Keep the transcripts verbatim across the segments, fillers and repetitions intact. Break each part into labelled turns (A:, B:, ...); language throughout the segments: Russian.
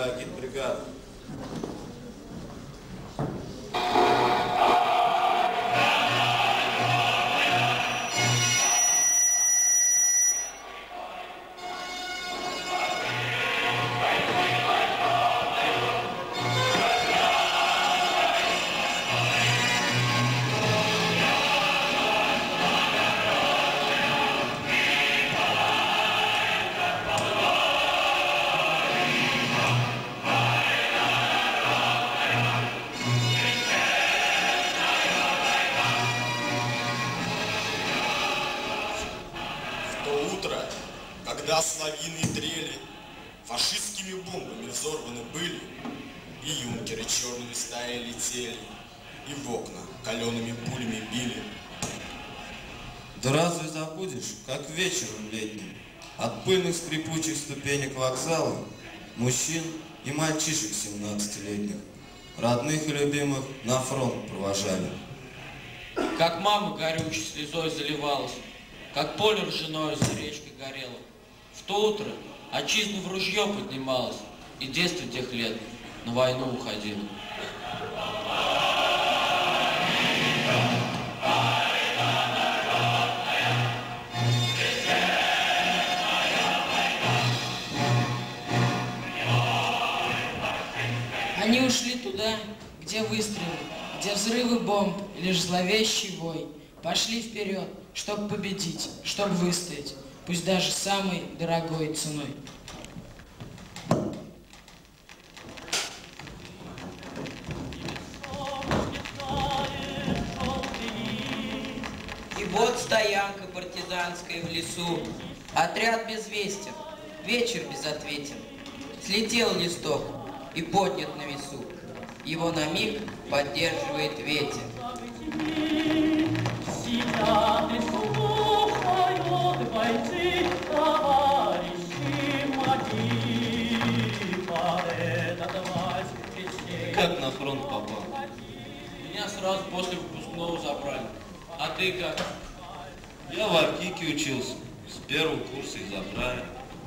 A: агитбригада.
B: Когда соловьиные трели фашистскими бомбами взорваны были, и юнкеры черными стаей летели, и в окна калеными пулями били.
A: Да разве забудешь, как вечером летним, от пыльных скрипучих ступенек вокзала, мужчин и мальчишек семнадцатилетних, родных и любимых, на фронт провожали.
C: Как мама горючей слезой заливалась, как поле ржаное за речкой горело. В то утро отчизна в ружье поднималась, и детство тех лет на войну уходило.
D: Они ушли туда, где выстрелы, где взрывы бомб, лишь зловещий вой. Пошли вперед, чтобы победить, чтобы выстоять, пусть даже самой дорогой ценой.
E: И вот стоянка партизанская в лесу, отряд безвестен, вечер безответен. Слетел листок и поднят на весу, его на миг поддерживает ветер.
F: Сидят и слухают бойцы, товарищи мои, поэта Вась Печей.
C: Как на фронт попал? Меня сразу после выпускного забрали. А ты как?
A: Я в Аркике учился, с первого курса и забрали.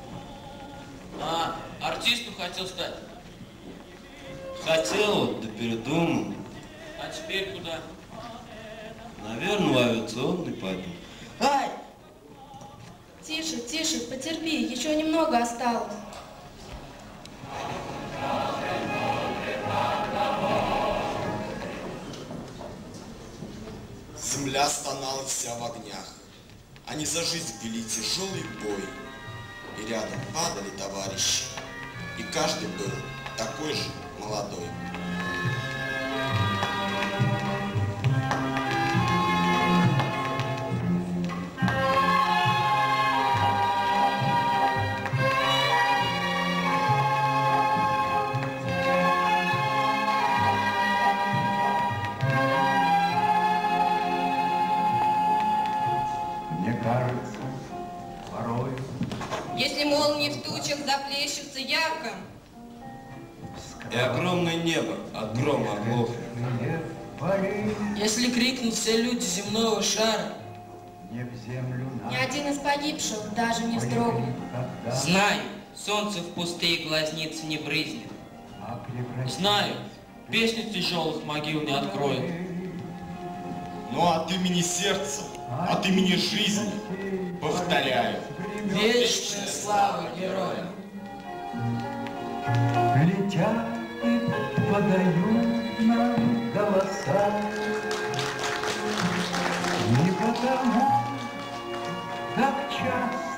C: А, артистом хотел стать?
A: Хотел вот, да передумал.
C: А теперь куда?
A: Наверное, в авиационный пойду.
G: Ай! Тише, тише, потерпи, еще немного осталось.
B: Земля стонала вся в огнях. Они за жизнь вели тяжелый бой. И рядом падали товарищи. И каждый был такой же молодой.
E: Если молнии в тучах заплещутся ярко,
A: и огромное небо от грома оглохнет.
D: Если крикнут все люди земного шара,
G: Ни один из погибших даже не вздрогнет.
E: знаю, солнце в пустые глазницы не брызнет.
C: Знаю, песни тяжелых могил не откроет.
B: Но от имени сердца, от имени жизни, повторяю.
D: вечная слава героям.
F: Летят и подают нам голоса. Не потому, как час